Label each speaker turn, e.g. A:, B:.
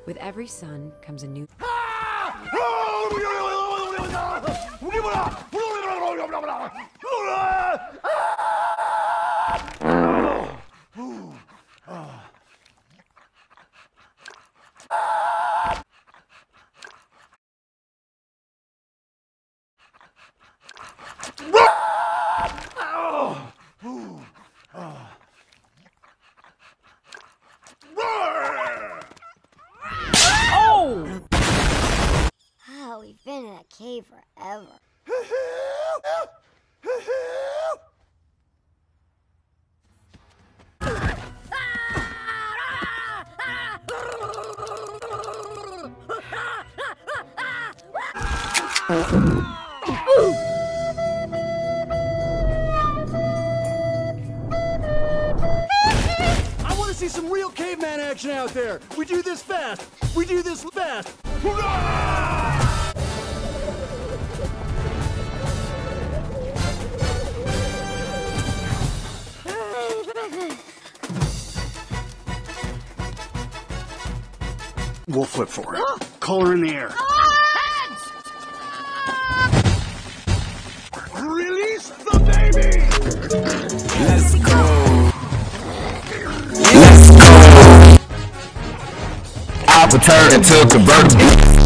A: With every sun comes a new...
B: Oh, we've been in a cave forever.
C: I want to see some real caveman action out there. We do this fast. We do this fast. We'll flip for it. Collar in the air. Release the baby!
D: Let's go. Let's go. I'll turn into a convertible.